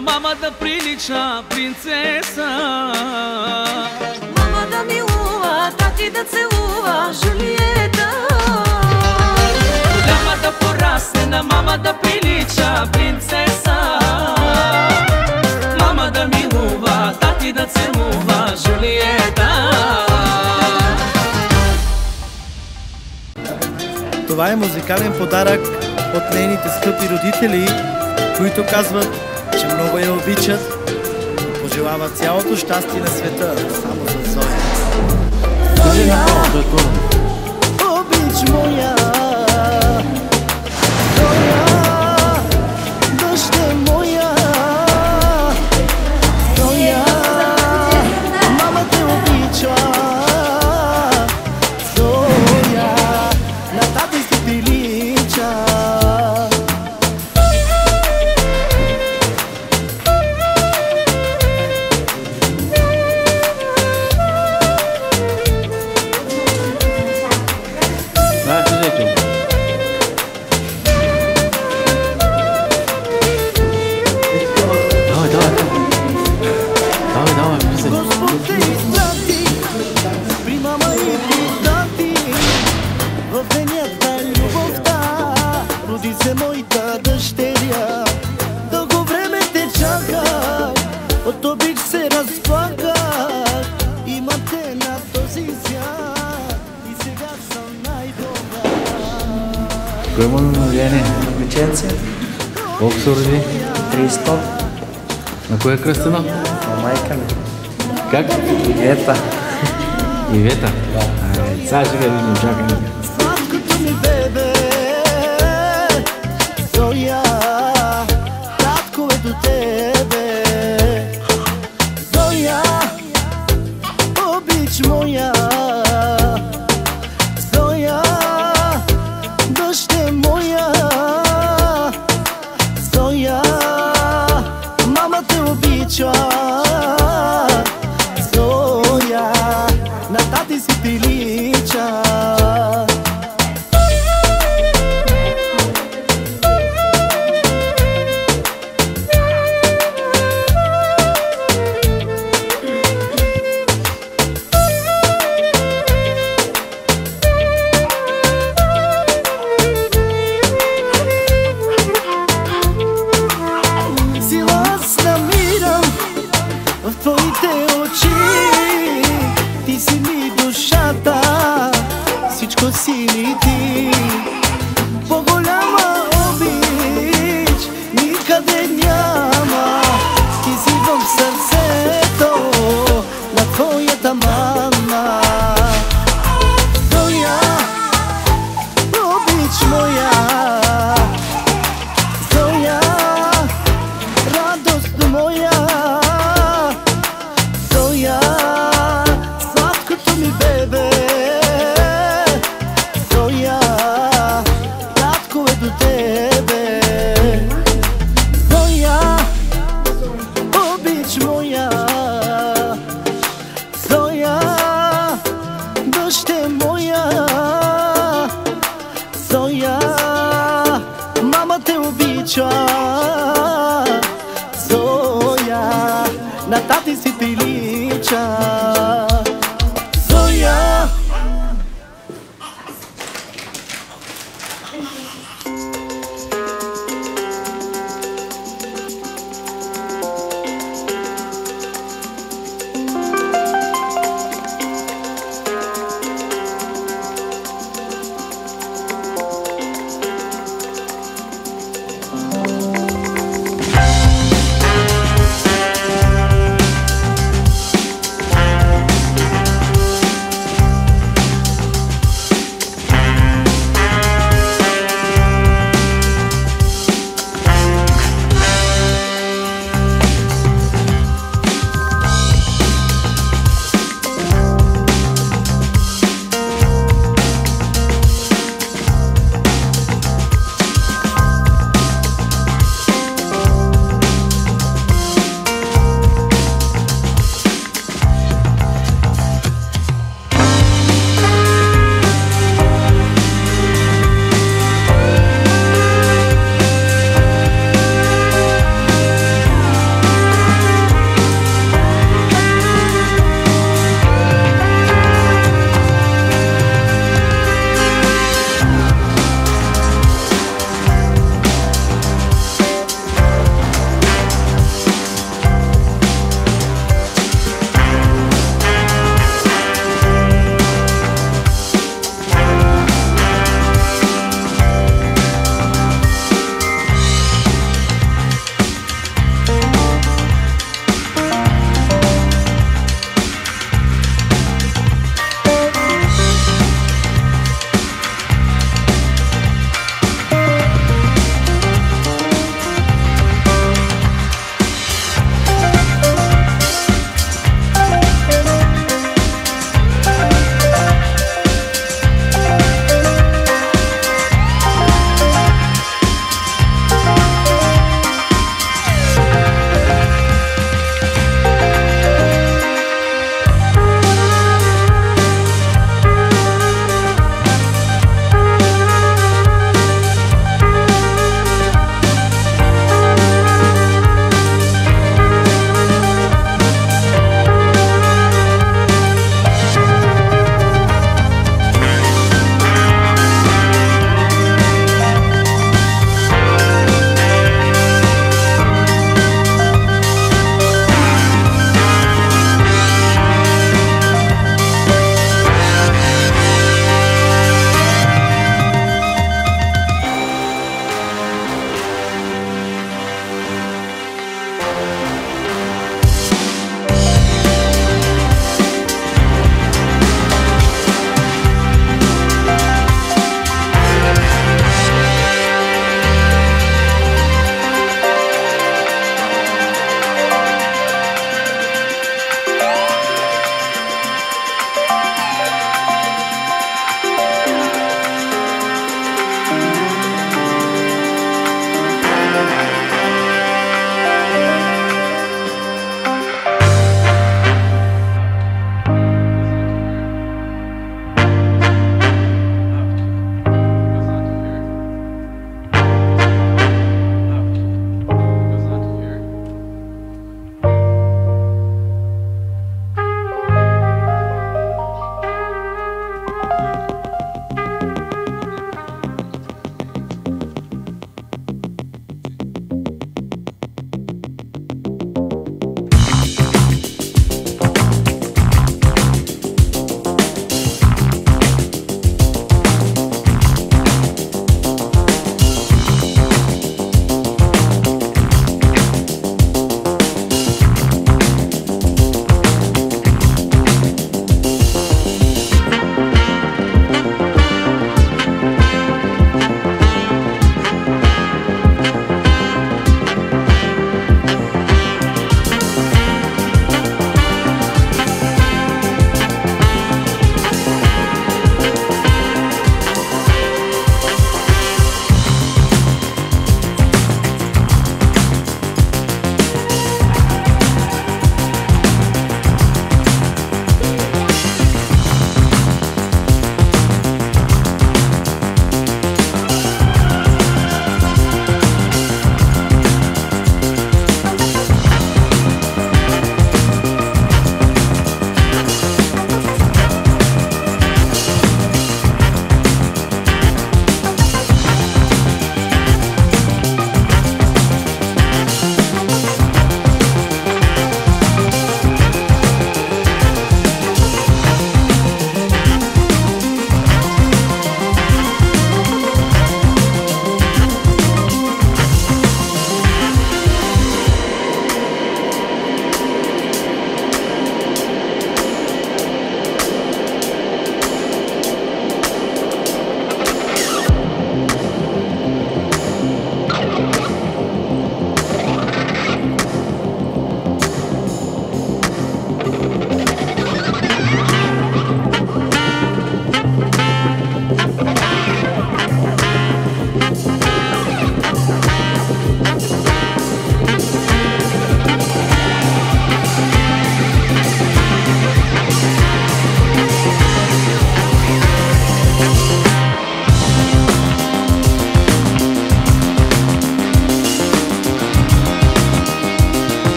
mama da priliča princesa. Mama da milува, tati da целува, Жулиета. Голяма да порасне, на мама да прилича принцеса. Мама да милува, тати да целува, Жулиета. Това е музикален подарък от нейните скъпи родители, които казват, че много я обичат и пожелават цялото щастие на света само за Зоя. Зоя, обич моя, Зоя, дъще моя, Зоя, мама те обича, Зоя, на тати си прилича. Кой има намерение? Веченце. Колко се роди? 300. На кое е кръстено? На майка ми. Как? Ивета. Ивета? Да. Сега ще видим, чакай. Сладкото ми бебе, Зоя, татко е до тебе. Зоя, обич моя, Зоя, дъще моя, Зоя, мама те обича, Зоя, на тати си прилича. Сили ти, по-голяма обич никъде няма. Ти си в сърцето на твоята мама. Зоя, обич моя, Зоя, радост моя, Зоя, сладкото ми бебе. Зоя, на тати си прилича. Зоя.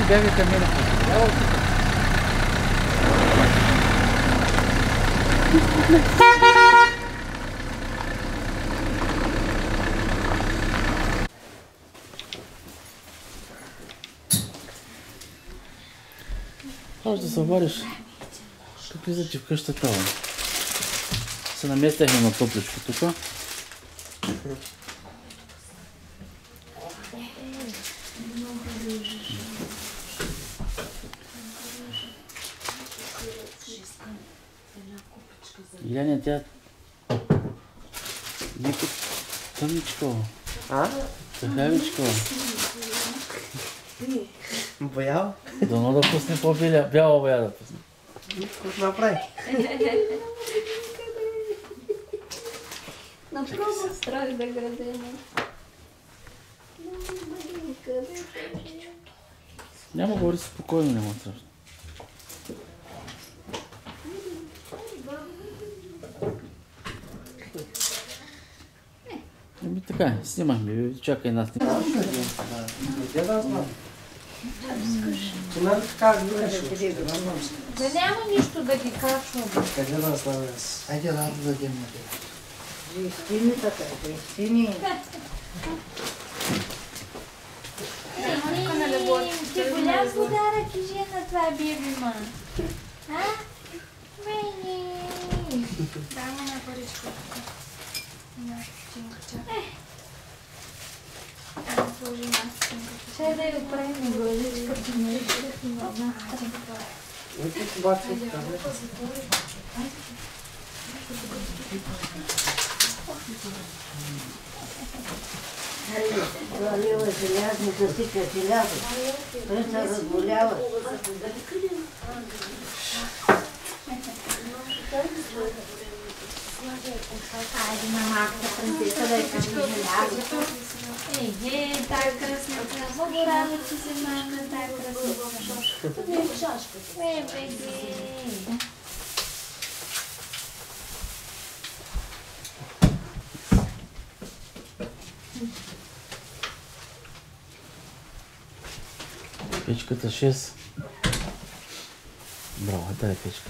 бягай към мене. Можеш да се обадиш. Тук влиза ти в къщата. Се наместяхме на топличко тук. Иляня, тя... Нико тъмничко. А? Тъхавичко. Боял? Дано да пусне по-бяла боя да пусне. Какво направи? Направо страх да градена. Няма говори спокойно, няма страшно. Еми така, снимахме, чакай една снимка. Где да знам? Ти нали така гледаш? Да няма нищо да ги качвам. Къде да знам аз? Айде рано да дадем на теб. Жестини така, жестини. Ти голям подарък и жена това биби, ма. А? Мени. Дай му на паричка. Ще да я оправим глазичката. Тук обаче откъде? Лева желязни да сипя желязо. Той се разболява. Айде, мамаката, принцеса, да искаш желязото. Тая кръсница. Много рано, че се мама, тая кръсница. Беги. Печката 6. Браво, дай печка.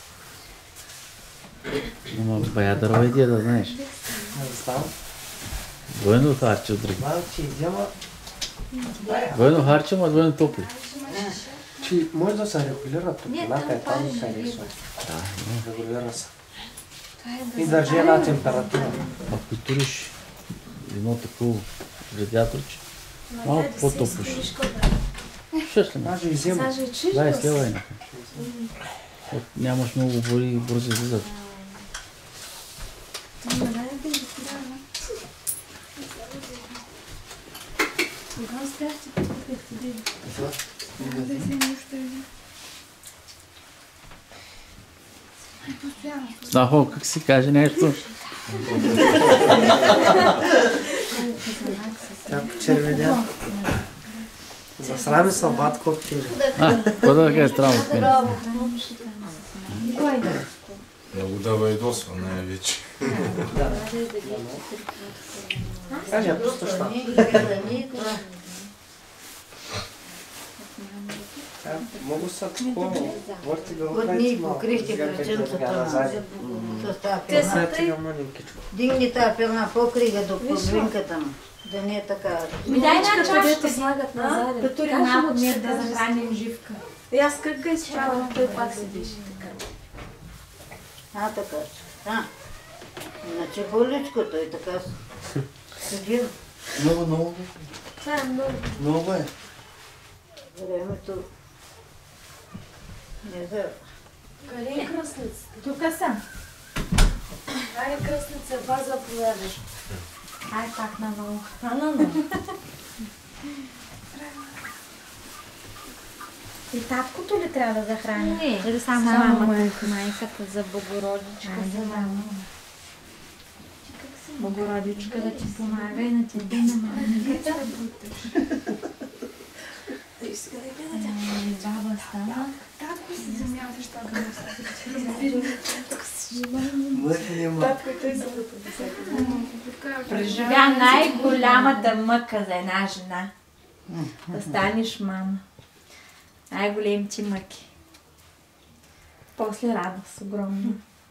Има бая дърва идея да знаеш. Не знам. Двойно харче от други. Знам, че изяма... Двойно харче, ма двойно топли. Че може да се регулира топлината, е там ми харесва. Да, Регулира се. И държи една температура. ако туриш едно такова радиаторче, малко по-топло ще. Ще ли ме? Даже изяма. 20 лева е някак. Нямаш много води и бързо излизат. Снахо, как си каже нещо? Тя почервеня. Засрами са батко коктейли. Какво да кажа странно от мен? Много да ядосва, не е вече. Кажа, пусто ща. Могу са такова. Върти да Отни покрихте кръченцата с тази пилна. Дигни тази пилна, покрига до половинката му. Да не е така. Дай една чашка слагат назад. Като реално ние да захраним живка. И аз как ga изправям, той пак седиш така. Така. Иначе боличко той така седи. Много. Това е много. Много е. Времето не знам. Къде е кръстницата? Тук съм. Ай, кръстница, това заповядаш. Ай, пак на много. И таткото ли трябва да захрани? Не. Или само майката за Богородичка. Богородичка да ти помага и на тебе на мамиката. Баба стана. Татко си замява, защото Преживя най-голямата мъка за една жена. Да станеш мама. Най-големите мъки. После радост огромна.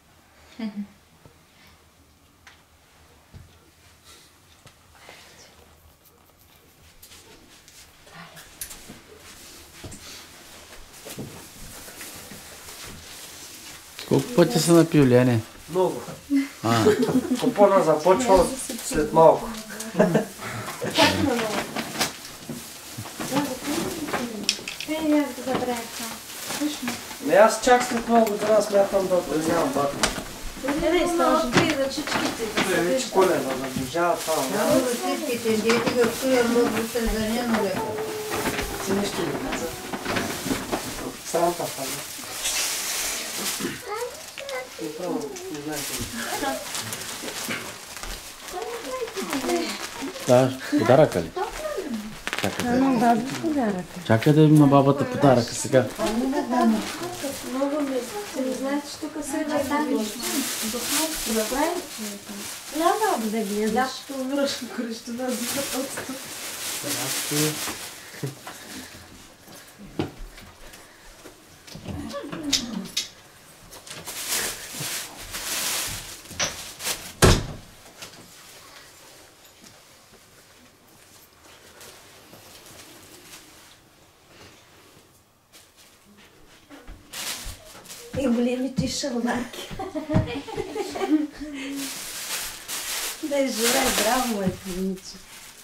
Колко пъти са напил, Лене? Много. Купона започва след малко. Не, аз чак след много година смятам да нямам бата. Вече колена наближава това. Само русиските дети го чуя много съжданено леко. Ти нещо ли каза? Срамта фага. Не знаете. Да, подаръка ли? Чакай да им на бабата подаръка сега. Много ми не знаете, че тук се е там. Лява да гледаш. Лятото умираш кръщина за отсто. И големите шалмарки. Да е жура, здраво, моето момиче.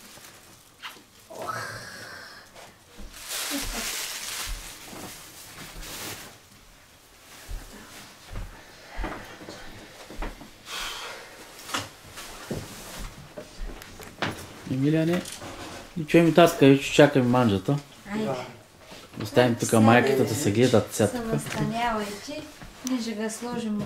Емилияне, и чуем и татка, и чакаме манджата. Оставим тук майката да се гледат сега тук. Настанявайте, ние ще го сложим.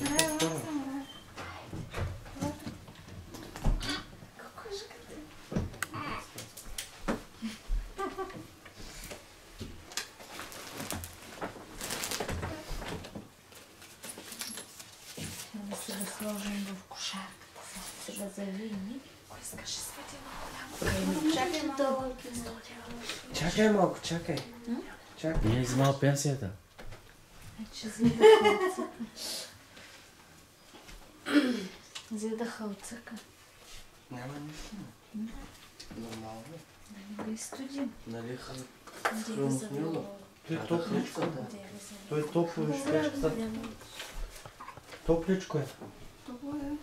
Да се го сложим в кошарката, за да се го завини. Кой искаше светило? Чакай малко. Чакай малко, чакай. Не е взимал пенсията. Взедаха отцъка. Няма нищо. Нормално. Да не го изстудим. Нали Хранохнило. Той е топличко. Той е топло, виж. Топличко е. Топло е.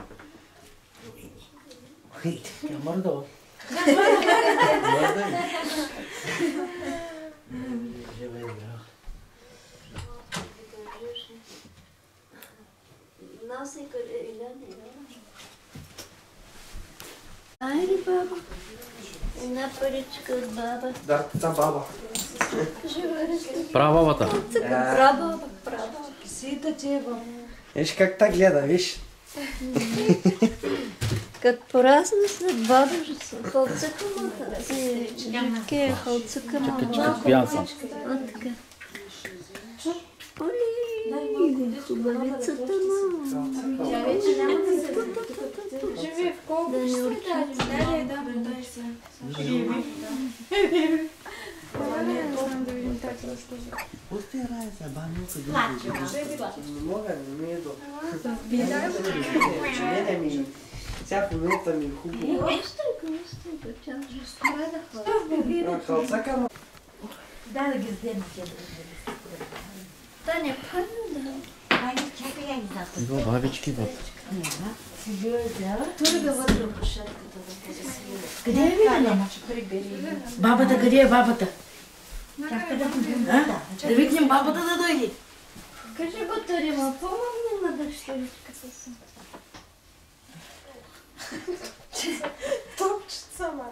Тя мърдала. Айде, баба. Една паричка от баба. Дарката баба. Права бабата. Прабаба. Сита ти е баба. Виж как та гледа, виж. Като порасна след баба, халцъка му хареса. Халцъка му. Чакай, пиян съм. От така. Оли, хубавицата му. Тя вече няма да се живи в колко да не урчи. Дай се. Пусти рая за банюка. Не мога, не ми е до. Не ми. Сега в момента ми е хубаво. Халцака му. Дай да ги взема тя да ги Таня, първо да. Айде, чакай, я изляза. Иво, бабички, баб. Тури да вътре в кошетката да се свира. Къде е Вилена? Бабата, къде е бабата? Чакай да видим. Да викнем бабата да дойде. Кажи го, Тарима, помогни на дъщеричката си. Топчица, ма.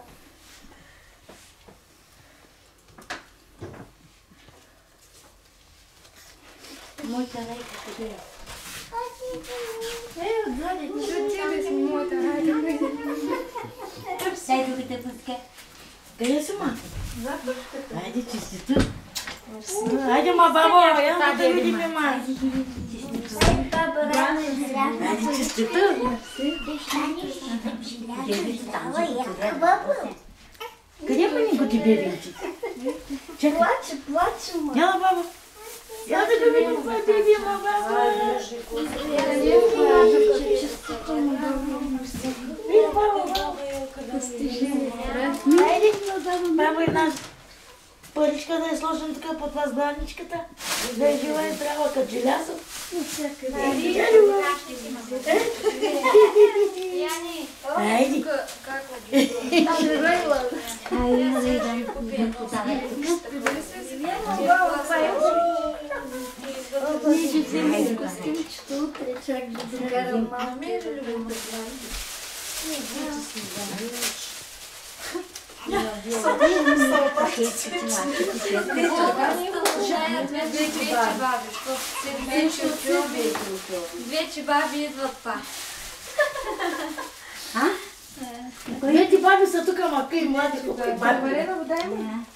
Моята лейка къде е? Отзади, ти си моята райка. Дай тук те пуска. Къде си, ма? Айде, чистито. Айде, ма, бабо, я да видим, ма. Айде, чистито. Къде па ни го ти бебенци? Чакай. Плаче, ма. Яла, баба. Я да го видим това биби, ма, баба. Види, баба. Баба, една паричка да я сложим така под вас главничката. Да я жила и здрава като желязо. Айди. Ние ще вземем костюмчето утре, чак да докарам мама и любимата глава. Две чебаби идват па. Двете баби са тук, мака и млади. Барбарена, дай ми.